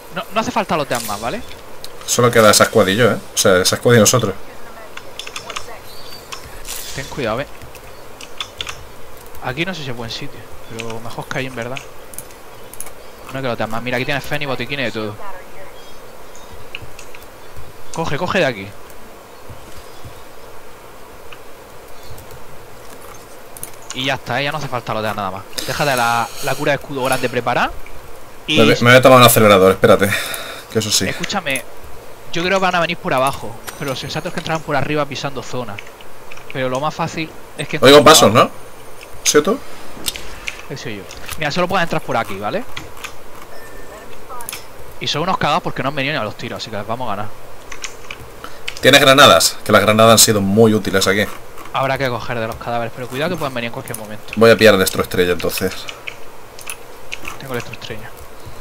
No hace falta los de más, ¿vale? Solo queda esa squad y yo, O sea, esa squad y nosotros. Ten cuidado, Aquí no sé si es buen sitio, pero mejor que ahí en verdad. No que los de más. Mira, aquí tienes Fen y botiquines de todo. Coge de aquí. Y ya está, ya no hace falta lo de nada más. Déjate la cura de escudo grande preparada. Y Me voy a tomar un acelerador, espérate. Que eso sí. escúchame, yo creo que van a venir por abajo, pero lo sensato es que entrarán por arriba pisando zona. Pero lo más fácil es que... Oigo pasos, ¿no? ¿Sí tú? Eso soy yo. Mira, solo pueden entrar por aquí, ¿vale? Y son unos cagados porque no han venido ni a los tiros, así que les vamos a ganar. ¿Tienes granadas? Que las granadas han sido muy útiles aquí. Habrá que coger de los cadáveres, pero cuidado que pueden venir en cualquier momento. Voy a pillar el electroestrella entonces. Tengo electroestrella.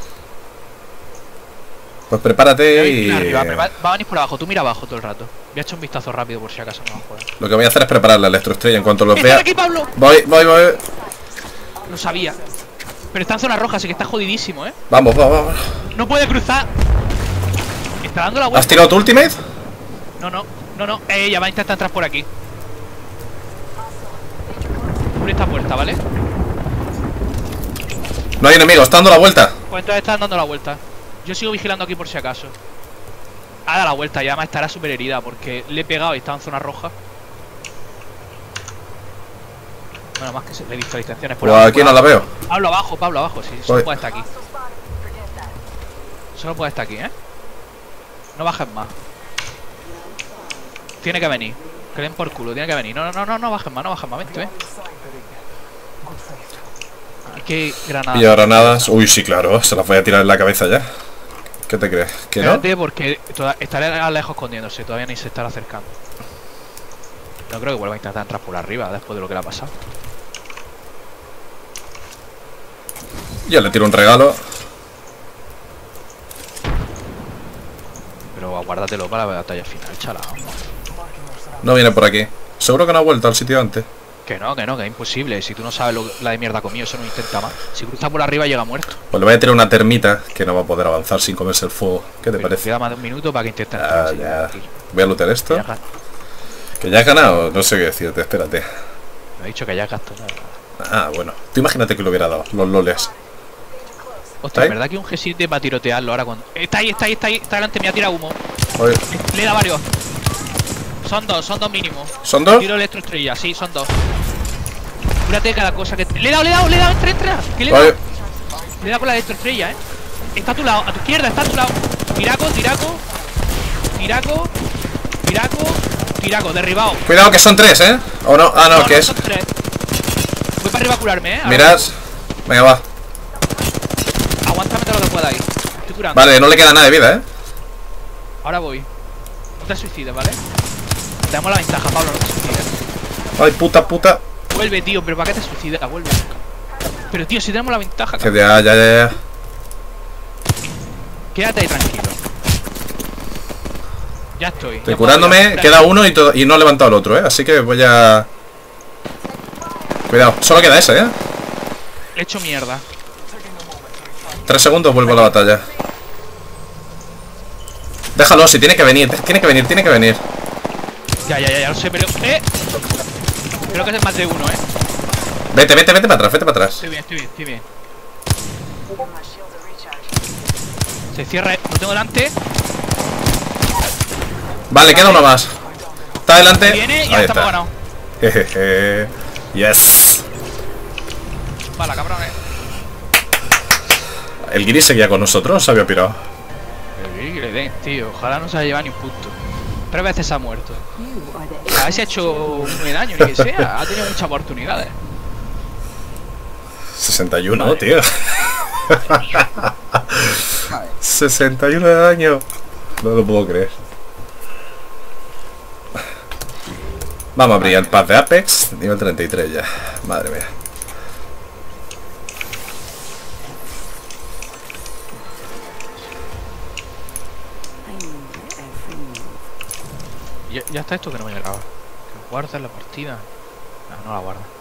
Pues prepárate y... Arriba, va a venir por abajo, tú mira abajo todo el rato. Voy a echar un vistazo rápido por si acaso no lo juegan. Lo que voy a hacer es preparar la electroestrella en cuanto los ¡Están vea. aquí, Pablo! Voy. Lo sabía. Pero está en zona roja, así que está jodidísimo, Vamos. No puede cruzar. Está dando la vuelta. ¿Has tirado tu ultimate? No. Ya va a intentar entrar por aquí. Por esta puerta, ¿vale? No hay enemigos, está dando la vuelta. Pues entonces están dando la vuelta. Yo sigo vigilando aquí por si acaso. Ha dado la vuelta, ya me estará súper herida porque le he pegado y está en zona roja. Bueno, más que le he visto distracciones por Pues aquí no la veo. Pablo abajo, sí. Solo puede estar aquí. Solo puede estar aquí, No bajes más. Tiene que venir. Que le den por culo, tiene que venir. No bajes más, vente, ven. Qué granada. Y granadas. Uy, sí, claro, se las voy a tirar en la cabeza ya. ¿Qué te crees? ¿Que no? Espérate, porque estaré lejos escondiéndose, todavía ni se estará acercando. No creo que vuelva a intentar entrar por arriba después de lo que le ha pasado. Yo le tiro un regalo. Pero aguárdatelo para la batalla final, chala. No viene por aquí. Seguro que no ha vuelto al sitio antes. Que es imposible. Si tú no sabes la de mierda comido, eso no intenta más. Si cruza por arriba llega muerto. Pues le voy a tirar una termita que no va a poder avanzar sin comerse el fuego. ¿Qué te parece? Queda más de un minuto para que intente entrar. Ya. Voy a lootear esto. Ya ¿Que ya has ganado? No sé qué decirte, espérate. me ha dicho que ya gastado. Ah, bueno. Tú imagínate que lo hubiera dado, los loles. Hostia, ¿verdad que un G7 para tirotearlo ahora cuando... Está ahí. Está delante, me ha tirado humo. Oye. Le da varios. Son dos mínimo. ¿Son dos? Tiro electroestrella, sí, son dos. Cúrate cada cosa que... Le he dado, entra. ¿Qué le he Oye. dado? Le he dado con la electroestrella, Está a tu lado, a tu izquierda, está a tu lado. Tiraco, derribado. Cuidado que son tres, ¿O no? Ah, no, ¿qué es? Son tres. Voy para arriba a curarme, Miras. Venga, va. Aguántame todo lo que pueda ahí. Estoy curando. Vale, no le queda nada de vida, Ahora voy. No te suicides, ¿vale? Tenemos la ventaja, Pablo, no te suicides. Ay, puta. Vuelve, tío, pero ¿para qué te suicidas? Vuelve. Pero, tío, si tenemos la ventaja, Que ya. quédate ahí tranquilo. Ya estoy. Estoy curándome, queda uno y no he levantado el otro, Así que voy a... Cuidado, solo queda ese, Le he hecho mierda. 3 segundos, vuelvo a la batalla. Déjalo, si tiene que venir. Ya lo sé, pero... Creo que es más de uno, Vete para atrás, Estoy bien. Se cierra, lo tengo delante. Vale, queda uno más. Está delante. Viene y ya Ahí estamos está. ganados. Jejeje. Yes. Vale, cabrones. El Guiri seguía con nosotros, se había pirado. Que le den, tío. Ojalá no se haya llevado ni un punto. 3 veces ha muerto. A ver si ha hecho un daño, ni que sea. Ha tenido muchas oportunidades. 61, Vale. tío. 61 de daño. No lo puedo creer. Vamos a Brilliant Path de Apex, nivel 33 ya. Madre mía. Ya está esto que no me llegaba. Que guarda la partida. No la guarda.